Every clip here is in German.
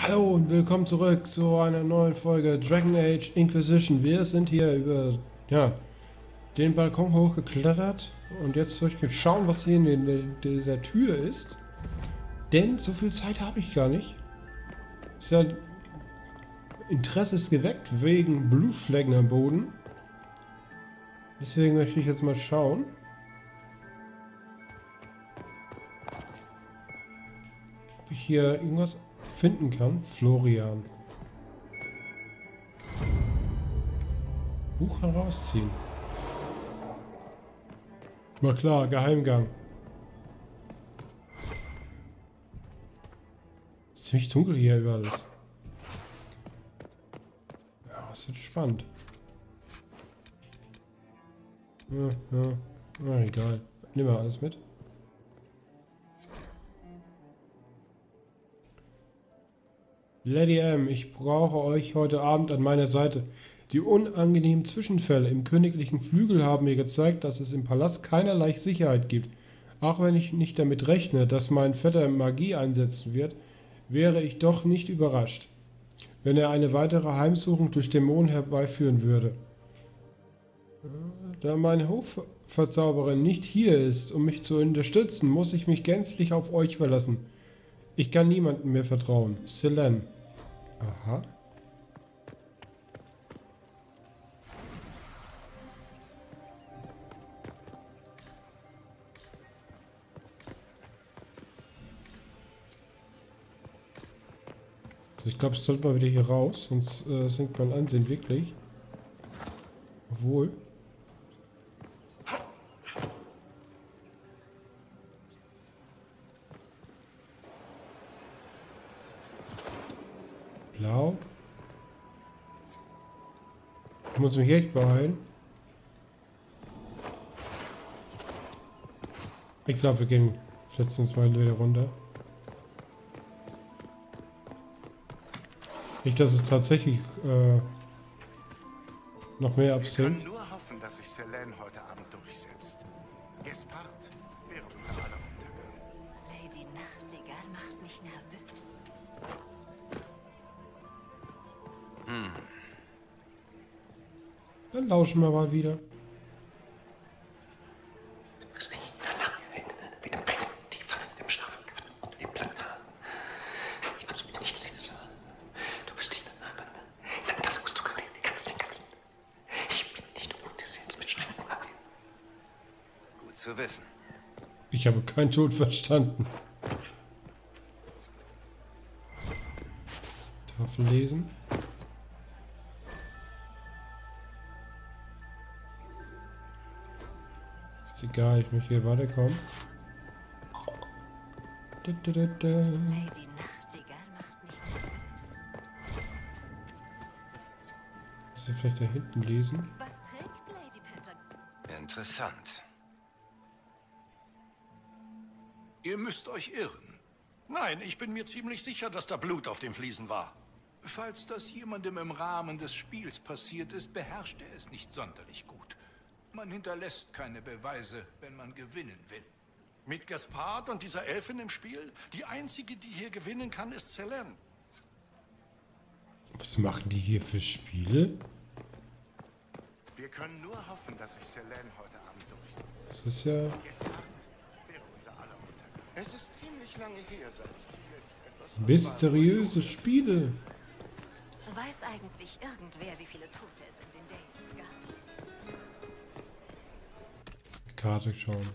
Hallo und willkommen zurück zu einer neuen Folge Dragon Age Inquisition. Wir sind hier über den Balkon hochgeklettert und jetzt möchte ich schauen, was hier in dieser Tür ist. Denn so viel Zeit habe ich gar nicht. Interesse ist geweckt wegen Blutflecken am Boden. Deswegen möchte ich jetzt mal schauen. Ob ich hier irgendwas finden kann. Florian. Buch herausziehen. Na klar, Geheimgang. Ist ziemlich dunkel hier über alles. Ja, das wird spannend. Ja. Na, egal. Nehmen wir alles mit. Lady M, ich brauche euch heute Abend an meiner Seite. Die unangenehmen Zwischenfälle im königlichen Flügel haben mir gezeigt, dass es im Palast keinerlei Sicherheit gibt. Auch wenn ich nicht damit rechne, dass mein Vetter Magie einsetzen wird, wäre ich doch nicht überrascht, wenn er eine weitere Heimsuchung durch Dämonen herbeiführen würde. Da mein Hofverzauberer nicht hier ist, um mich zu unterstützen, muss ich mich gänzlich auf euch verlassen. Ich kann niemandem mehr vertrauen. Selene. Aha. Also ich glaube, es sollte mal wieder hier raus, sonst sinkt mein Ansehen wirklich. Obwohl. Blau. Ich muss mich echt beeilen. Ich glaube, wir gehen letztens mal wieder runter. Nicht, dass es tatsächlich noch mehr absinkt. Wir können nur hoffen, dass sich Selene heute Abend durchsetzt. Gespard wäre unser aller Untergang. Lady Nachtigall macht mich nervös. Dann lauschen wir mal wieder. Du wirst nicht mehr lange reden, wie dem Prinzen tiefer dem Schlafgarten unter dem Plantar. Ich muss mit nichts reden. Du wirst ihn haben. Dann das musst du können, ganz den ganzen. Ich bin nicht ungesehensbeschränkt, Marvin. Gut zu wissen. Ich habe keinen Tod verstanden. Tafel lesen. Ist egal, ich möchte hier weiterkommen. Lady Nachtigall macht mich nervös. Muss ich vielleicht da hinten lesen? Was trägt Lady Pentagon? Interessant. Ihr müsst euch irren. Nein, ich bin mir ziemlich sicher, dass da Blut auf den Fliesen war. Falls das jemandem im Rahmen des Spiels passiert ist, beherrscht er es nicht sonderlich gut. Man hinterlässt keine Beweise, wenn man gewinnen will. Mit Gespard und dieser Elfin im Spiel? Die einzige, die hier gewinnen kann, ist Selene. Was machen die hier für Spiele? Wir können nur hoffen, dass sich Selene heute Abend durchsetzt. Das ist ja... Gespard wäre unser aller Untergang. Es ist ziemlich lange her, seit ich zuletzt etwas... mysteriöse Spiele. Weiß eigentlich irgendwer, wie viele Tote es in den Days gab? Karte schauen.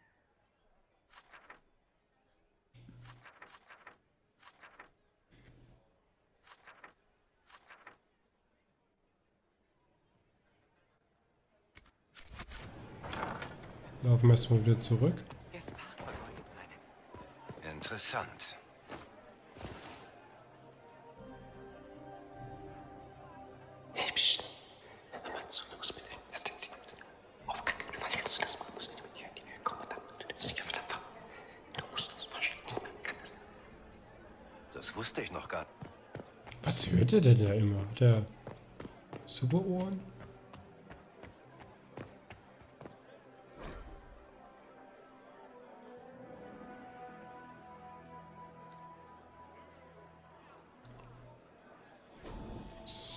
Laufen wir erstmal wieder zurück. Gespard vergeudet seine Zeit. Interessant. Hey, pst. Hör mal zu, du musst bedenken, dass den Sie müssen. Auf gar keinen Fall kannst du das machen. Du musst nicht mit hier gehen. Komm, dann du das nicht auf der Fahrt. Du musst das verstehen. Niemand kann das. Das wusste ich noch gar nicht. Was hört er denn da immer? Der Superohren?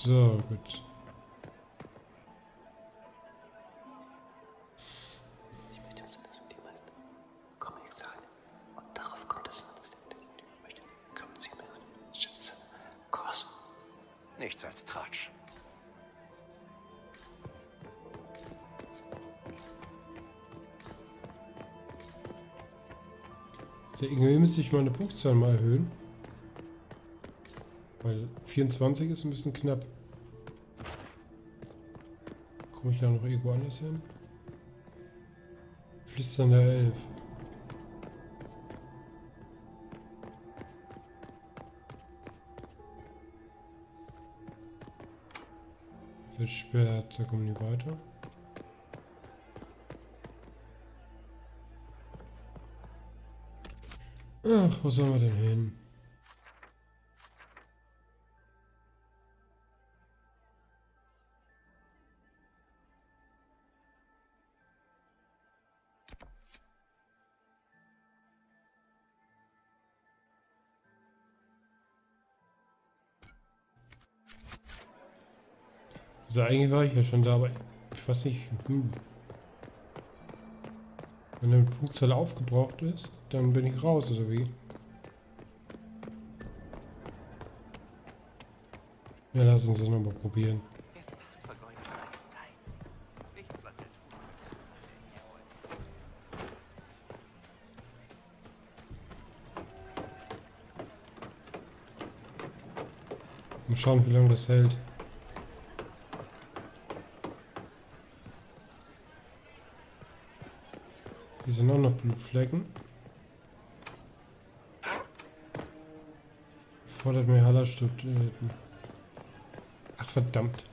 So, gut. Ich möchte wissen, dass wir die meisten Comics sein. Und darauf kommt es an, dass ich möchte. Kommen Sie mir an. Schätze. Kurs. Nichts als Tratsch. Also irgendwie müsste ich meine Punktzahl mal erhöhen. Weil 24 ist ein bisschen knapp. Komme ich da noch irgendwo anders hin? Flüsternder 11. Versperrt, da kommen die weiter. Ach, wo sollen wir denn hin? Also eigentlich war ich ja schon da, aber ich weiß nicht. Wenn eine Punktzahl aufgebraucht ist, dann bin ich raus, oder wie? Ja, lass uns das nochmal probieren. Mal schauen, wie lange das hält. Hier sind auch noch Blutflecken. Fordert mir Hallerstück. Ach verdammt.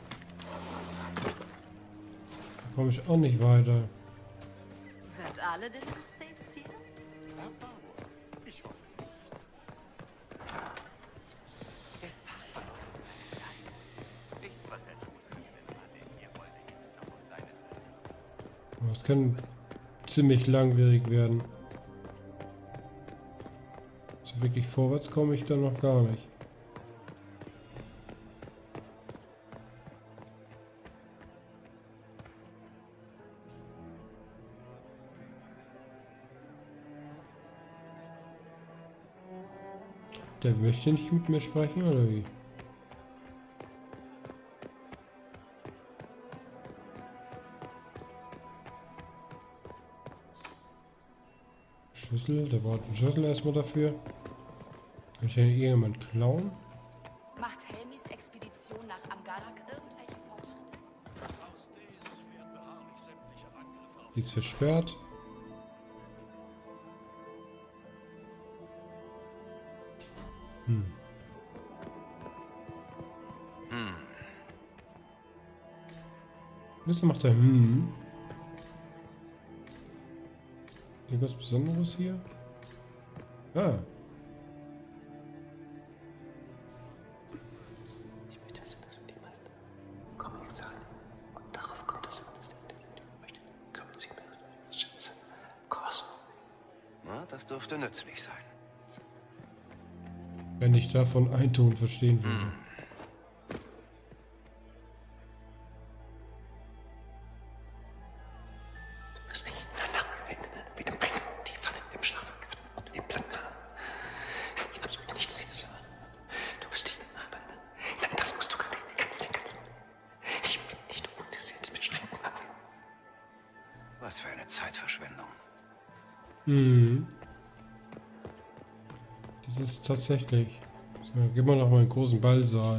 Da komme ich auch nicht weiter. Sind alle Dynasties hier? Ich hoffe nicht. Es macht verloren seine Zeit. Nichts, was er tun könnte, war denn ihr wollte jetzt noch auf seine Seite. Das kann ziemlich langwierig werden. So wirklich vorwärts komme ich da noch gar nicht. Der möchte nicht mit mir sprechen, oder wie? Schlüssel, der braucht einen Schlüssel erstmal dafür. Kann ich denn irgendjemand klauen? Macht Helmis Expedition nach Amgarak irgendwelche Fortschritte? Aus Days werden beharrlich sämtliche Angriffe auf Die ist versperrt. Wieso macht er Irgendwas Besonderes hier? Ah. Ich möchte wissen, dass wir die meisten Comics sein. Und darauf kommt es an, dass ich möchte. Kommen Sie mir an. Schätze. Kurs. Na, das dürfte nützlich sein. Wenn ich davon einen Ton verstehen würde. Du wirst nicht wie den Prinzen, die Vater im Schlafen und den Plantan. Ich absolut nichts sehen sollen. Du bist die Narbe. Nein, das musst du gar nicht. Den ganzen. Ich bin nicht gut, dass sie ins Beschränken haben. Was für eine Zeitverschwendung. Das ist tatsächlich. So, gehen wir noch mal in den großen Ballsaal.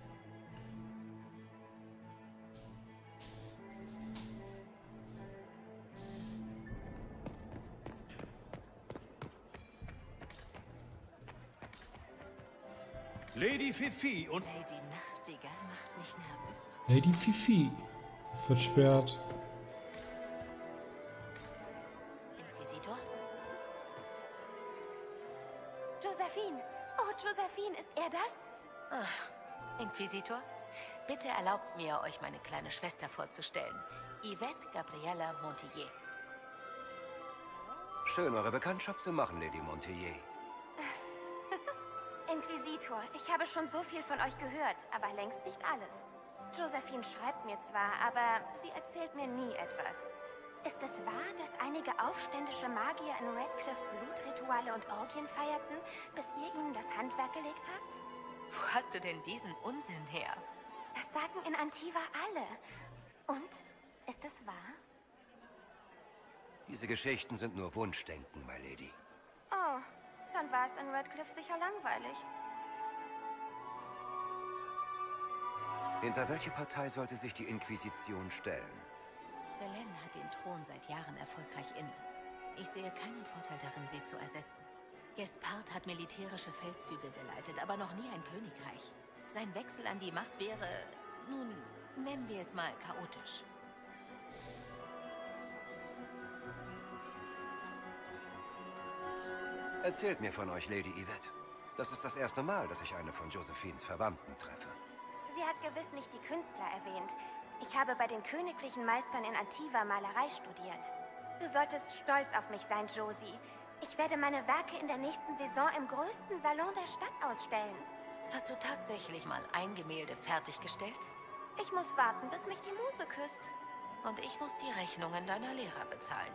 Lady Fifi und Lady Nachtigall macht mich nervös. Lady Fifi. Versperrt. Inquisitor? Josephine! Oh, Josephine, ist er das? Ah, Inquisitor, bitte erlaubt mir, euch meine kleine Schwester vorzustellen. Yvette Gabriella Montier. schön, eure Bekanntschaft zu machen, Lady Montier. Inquisitor? Inquisitor, ich habe schon so viel von euch gehört, aber längst nicht alles. Josephine schreibt mir zwar, aber sie erzählt mir nie etwas. Ist es wahr, dass einige aufständische Magier in Redcliffe Blutrituale und Orgien feierten, bis ihr ihnen das Handwerk gelegt habt? Wo hast du denn diesen Unsinn her? Das sagen in Antiva alle. Und? Ist es wahr? Diese Geschichten sind nur Wunschdenken, my Lady. Oh, dann war es in Redcliffe sicher langweilig. Hinter welche Partei sollte sich die Inquisition stellen? Selene hat den Thron seit Jahren erfolgreich inne. Ich sehe keinen Vorteil darin, sie zu ersetzen. Gespard hat militärische Feldzüge geleitet, aber noch nie ein Königreich. Sein Wechsel an die Macht wäre, nun, nennen wir es mal chaotisch. Erzählt mir von euch, Lady Yvette. Das ist das erste Mal, dass ich eine von Josephines Verwandten treffe. Sie hat gewiss nicht die Künstler erwähnt. Ich habe bei den königlichen Meistern in Antiva Malerei studiert. Du solltest stolz auf mich sein, Josie. Ich werde meine Werke in der nächsten Saison im größten Salon der Stadt ausstellen. Hast du tatsächlich mal ein Gemälde fertiggestellt? Ich muss warten, bis mich die Muse küsst. Und ich muss die Rechnungen deiner Lehrer bezahlen.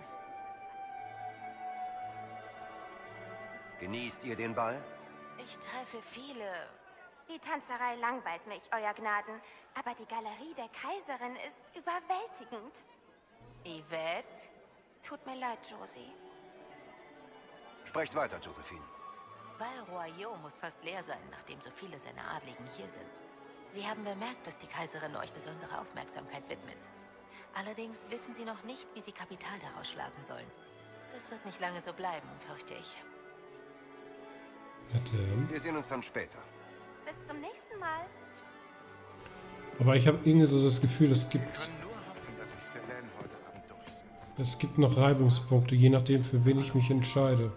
Genießt ihr den Ball? Ich treffe viele. Die Tanzerei langweilt mich, Euer Gnaden. Aber die Galerie der Kaiserin ist überwältigend. Yvette? Tut mir leid, Josie. Sprecht weiter, Josephine. Val Royaux muss fast leer sein, nachdem so viele seiner Adligen hier sind. Sie haben bemerkt, dass die Kaiserin euch besondere Aufmerksamkeit widmet. Allerdings wissen sie noch nicht, wie sie Kapital daraus schlagen sollen. Das wird nicht lange so bleiben, fürchte ich. Wir sehen uns dann später. Bis zum nächsten Mal. Aber ich habe irgendwie so das Gefühl, es gibt Nur hoffen, dass sich Selene heute Abend durchsetzt. Es gibt noch Reibungspunkte, je nachdem, für wen ich mich entscheide.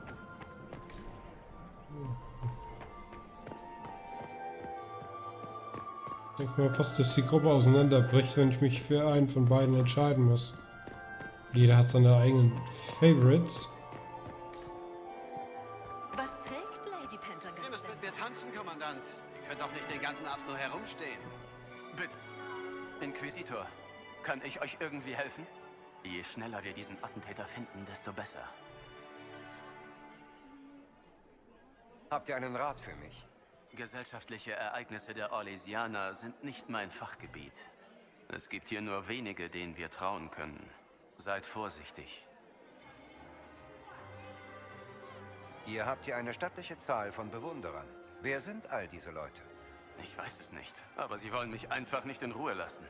Ich denke mal fast, dass die Gruppe auseinanderbricht, wenn ich mich für einen von beiden entscheiden muss. Jeder hat seine eigenen Favorites. Was trägt Lady Pendergast? Ihr müsst mit mir tanzen, Kommandant. Ihr könnt doch nicht den ganzen Abend nur herumstehen. Bitte. Inquisitor, kann ich euch irgendwie helfen? Je schneller wir diesen Attentäter finden, desto besser. Habt ihr einen Rat für mich? Gesellschaftliche Ereignisse der Orlesianer sind nicht mein Fachgebiet. Es gibt hier nur wenige, denen wir trauen können. Seid vorsichtig. Ihr habt hier eine stattliche Zahl von Bewunderern. Wer sind all diese Leute? Ich weiß es nicht, aber sie wollen mich einfach nicht in Ruhe lassen.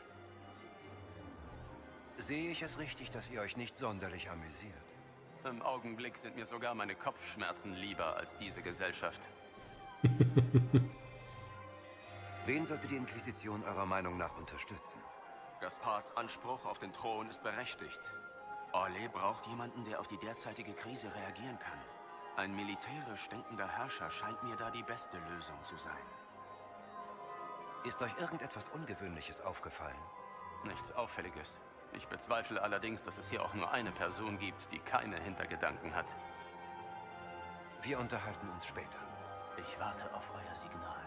Sehe ich es richtig, dass ihr euch nicht sonderlich amüsiert? Im Augenblick sind mir sogar meine Kopfschmerzen lieber als diese Gesellschaft. Wen sollte die Inquisition eurer Meinung nach unterstützen? Gaspards Anspruch auf den Thron ist berechtigt. Orlais braucht jemanden, der auf die derzeitige Krise reagieren kann. Ein militärisch denkender Herrscher scheint mir da die beste Lösung zu sein. Ist euch irgendetwas Ungewöhnliches aufgefallen? Nichts Auffälliges. Ich bezweifle allerdings, dass es hier auch nur eine Person gibt, die keine Hintergedanken hat. Wir unterhalten uns später. Ich warte auf euer Signal.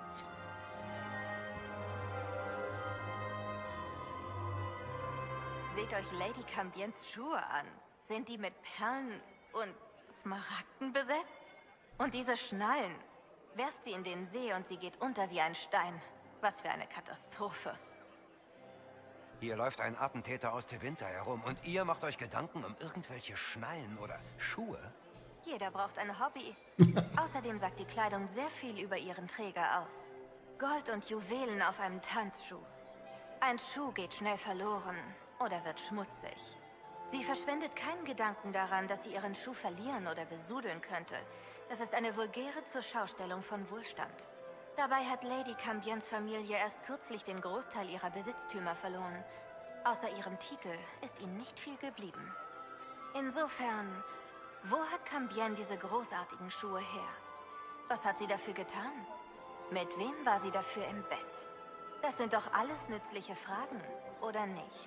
Seht euch Lady Cambiens Schuhe an. Sind die mit Perlen und Smaragden besetzt? Und diese Schnallen. Werft sie in den See und sie geht unter wie ein Stein. Was für eine Katastrophe. Hier läuft ein Attentäter aus Tevinter herum und ihr macht euch Gedanken um irgendwelche Schnallen oder Schuhe? Jeder braucht ein Hobby. Außerdem sagt die Kleidung sehr viel über ihren Träger aus. Gold und Juwelen auf einem Tanzschuh. Ein Schuh geht schnell verloren oder wird schmutzig. Sie verschwendet keinen Gedanken daran, dass sie ihren Schuh verlieren oder besudeln könnte. Das ist eine vulgäre Zurschaustellung von Wohlstand. Dabei hat Lady Cambiens Familie erst kürzlich den Großteil ihrer Besitztümer verloren. Außer ihrem Titel ist ihnen nicht viel geblieben. Insofern, wo hat Cambien diese großartigen Schuhe her? Was hat sie dafür getan? Mit wem war sie dafür im Bett? Das sind doch alles nützliche Fragen, oder nicht?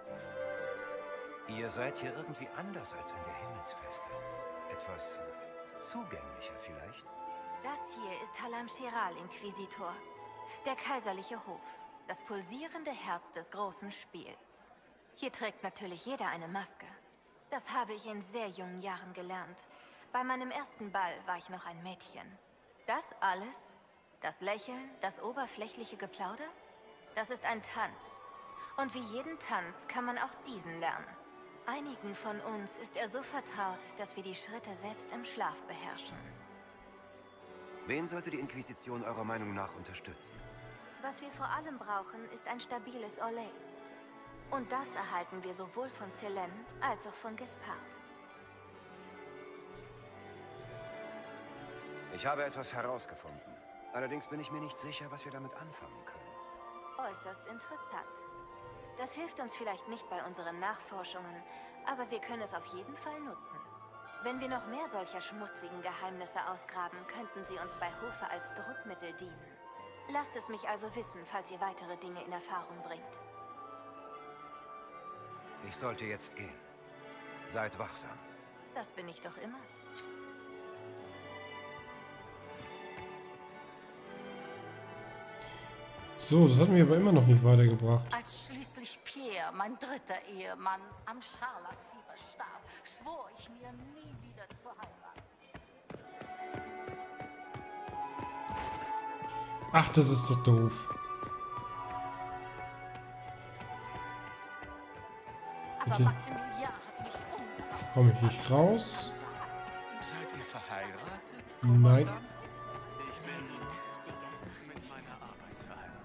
Ihr seid hier irgendwie anders als in der Himmelsfeste. Etwas Zugänglicher vielleicht? Das hier ist Halam Shiral, Inquisitor. Der kaiserliche Hof. Das pulsierende Herz des großen Spiels. Hier trägt natürlich jeder eine Maske. Das habe ich in sehr jungen Jahren gelernt. Bei meinem ersten Ball war ich noch ein Mädchen. Das alles, das Lächeln, das oberflächliche Geplauder, das ist ein Tanz. Und wie jeden Tanz kann man auch diesen lernen. Einigen von uns ist er so vertraut, dass wir die Schritte selbst im Schlaf beherrschen. Wen sollte die Inquisition eurer Meinung nach unterstützen? Was wir vor allem brauchen, ist ein stabiles Olay. Und das erhalten wir sowohl von Selene als auch von Gespard. Ich habe etwas herausgefunden. Allerdings bin ich mir nicht sicher, was wir damit anfangen können. Äußerst interessant. Das hilft uns vielleicht nicht bei unseren Nachforschungen, aber wir können es auf jeden Fall nutzen. Wenn wir noch mehr solcher schmutzigen Geheimnisse ausgraben, könnten sie uns bei Hofe als Druckmittel dienen. Lasst es mich also wissen, falls ihr weitere Dinge in Erfahrung bringt. Ich sollte jetzt gehen. Seid wachsam. Das bin ich doch immer. So, das hat mich aber immer noch nicht weitergebracht. Als schließlich Pierre, mein dritter Ehemann, am Scharlachfieber starb, schwor ich mir, nie wieder zu heiraten. Ach, das ist doch doof. Aber Bitte. Maximilian hat mich umgebracht. Komme ich nicht raus? Seid ihr verheiratet? Nein. Ich bin mit meiner Arbeit verheiratet.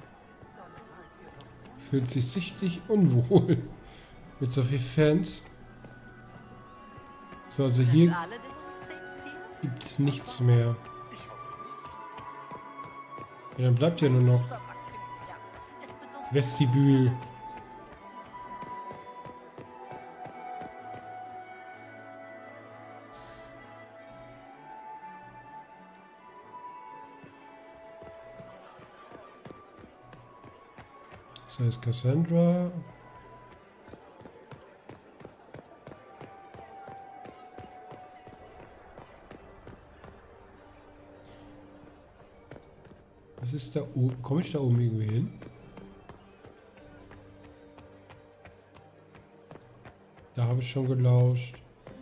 Fühlt sich sichtlich unwohl. Mit so viel Fans. So, also hier Alle den Sex hier? gibt es nichts mehr. Ich hoffe nicht. Ja, dann bleibt ja nur noch Lieber Maximilian, es bedurfte Vestibül. Das heißt Cassandra. Was ist da oben? Komme ich da oben irgendwo hin? Da habe ich schon gelauscht.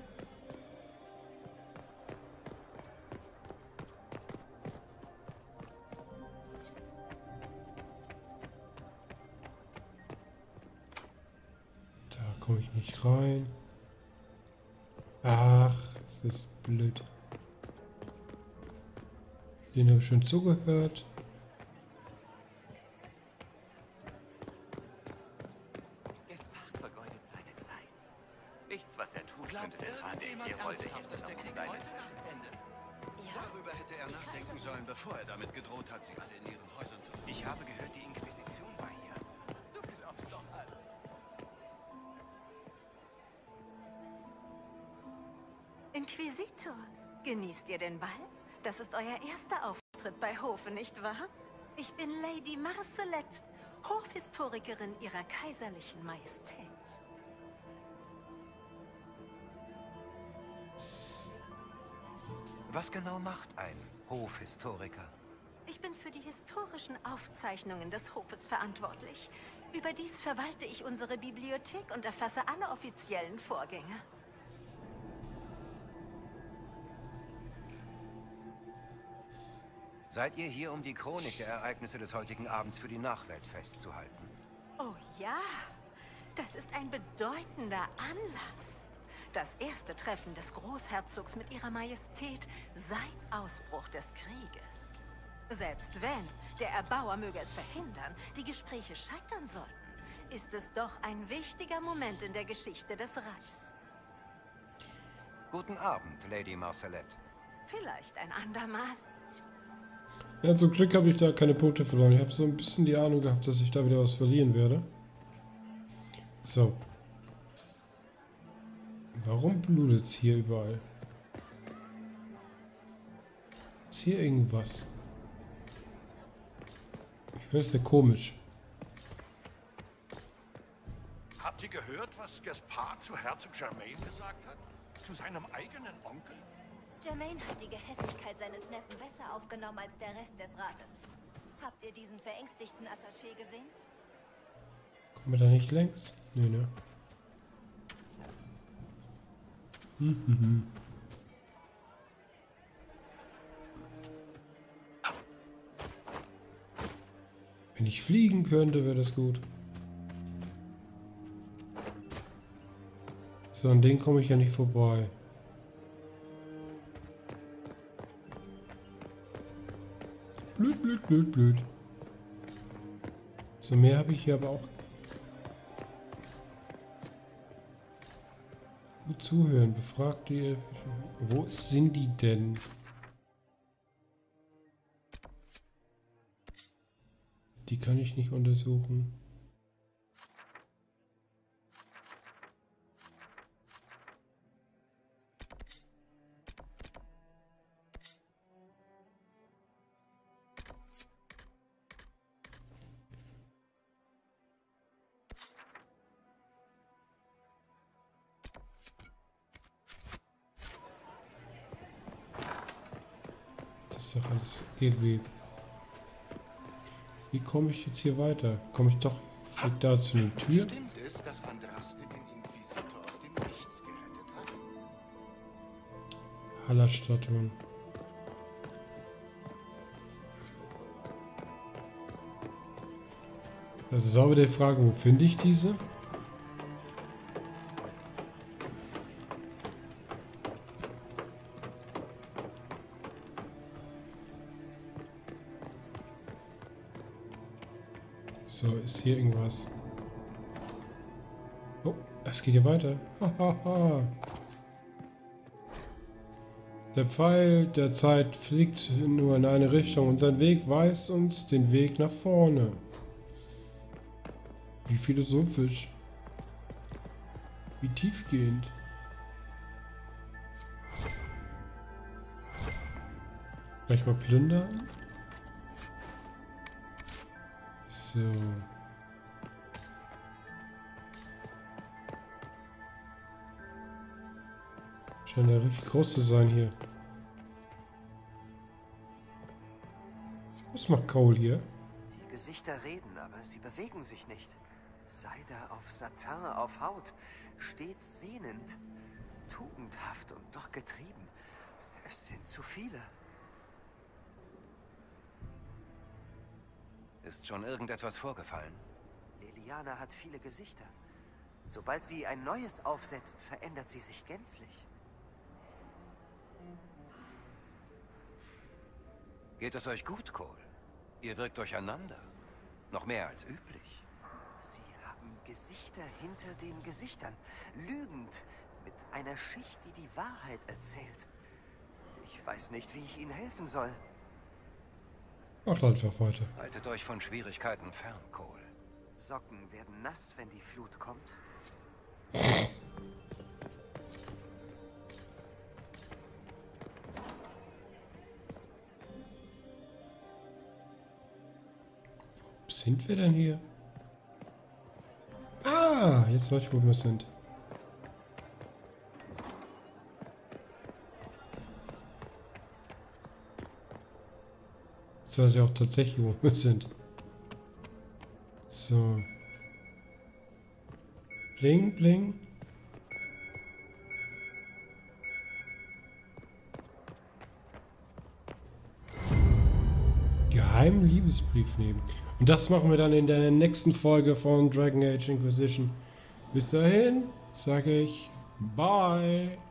Da komme ich nicht rein. Ach, es ist blöd. Den habe ich schon zugehört. Gespard vergeudet seine Zeit. Nichts, was er tut, Glaubt könnte den Rat der irgendjemand Herolde ernsthaft, dass der jetzt Krieg seine heute Nacht endet? Ja, Darüber hätte er nachdenken sollen, bevor er damit gedroht hat, sie alle in ihren Häusern zu Ich habe gehört, die Inquisition war hier. Du glaubst doch alles. Inquisitor, genießt ihr den Ball? Das ist euer erster Auftritt bei Hofe, nicht wahr? Ich bin Lady Marcelette, Hofhistorikerin ihrer kaiserlichen Majestät. Was genau macht ein Hofhistoriker? Ich bin für die historischen Aufzeichnungen des Hofes verantwortlich. Überdies verwalte ich unsere Bibliothek und erfasse alle offiziellen Vorgänge. Seid ihr hier, um die Chronik der Ereignisse des heutigen Abends für die Nachwelt festzuhalten? Oh ja, das ist ein bedeutender Anlass. Das erste Treffen des Großherzogs mit ihrer Majestät seit Ausbruch des Krieges. Selbst wenn, der Erbauer möge es verhindern, die Gespräche scheitern sollten, ist es doch ein wichtiger Moment in der Geschichte des Reichs. Guten Abend, Lady Marcelette. Vielleicht ein andermal. Ja, zum Glück habe ich da keine Punkte verloren. Ich habe so ein bisschen die Ahnung gehabt, dass ich da wieder was verlieren werde. So. Warum blutet es hier überall? Ist hier irgendwas? Ich finde es sehr komisch. Habt ihr gehört, was Gaspard zu Herzog Germain gesagt hat? Zu seinem eigenen Onkel? Jermaine hat die Gehässigkeit seines Neffen besser aufgenommen als der Rest des Rates. Habt ihr diesen verängstigten Attaché gesehen? Kommen wir da nicht längs? Nee, ne? Wenn ich fliegen könnte, wäre das gut. So, an den komme ich ja nicht vorbei. Blöd, blöd, blöd, blöd. So, mehr habe ich hier aber auch. Gut zuhören. Befragt die. Wo sind die denn? Die kann ich nicht untersuchen. Das ist doch alles irgendwie. Wie komme ich jetzt hier weiter? Komme ich doch da zu einer Tür? Stimmt es, dass Andraste den Inquisitor aus dem Nichts gerettet hat? Hallerstatuen. Das ist aber die Frage, wo finde ich diese? So, ist hier irgendwas? Oh, es geht hier weiter. Hahaha. Der Pfeil der Zeit fliegt nur in eine Richtung und sein Weg weist uns den Weg nach vorne. Wie philosophisch. Wie tiefgehend. Gleich mal plündern. So. Scheint ja richtig groß zu sein hier. Was macht Cole hier? Die Gesichter reden, aber sie bewegen sich nicht. Seide auf Satin, auf Haut, stets sehnend, tugendhaft und doch getrieben. Es sind zu viele. Ist schon irgendetwas vorgefallen? Leliana hat viele Gesichter. Sobald sie ein neues aufsetzt, verändert sie sich gänzlich. Geht es euch gut, Cole? Ihr wirkt durcheinander. Noch mehr als üblich. Sie haben Gesichter hinter den Gesichtern. Lügend. Mit einer Schicht, die die Wahrheit erzählt. Ich weiß nicht, wie ich ihnen helfen soll. Macht einfach weiter. Haltet euch von Schwierigkeiten fern, Cole. Socken werden nass, wenn die Flut kommt. Wo sind wir denn hier? Ah, jetzt weiß ich, wo wir sind. Jetzt weiß ich auch tatsächlich, wo wir sind. So. Bling, bling. Geheimen Liebesbrief nehmen. Und das machen wir dann in der nächsten Folge von Dragon Age Inquisition. Bis dahin sage ich Bye.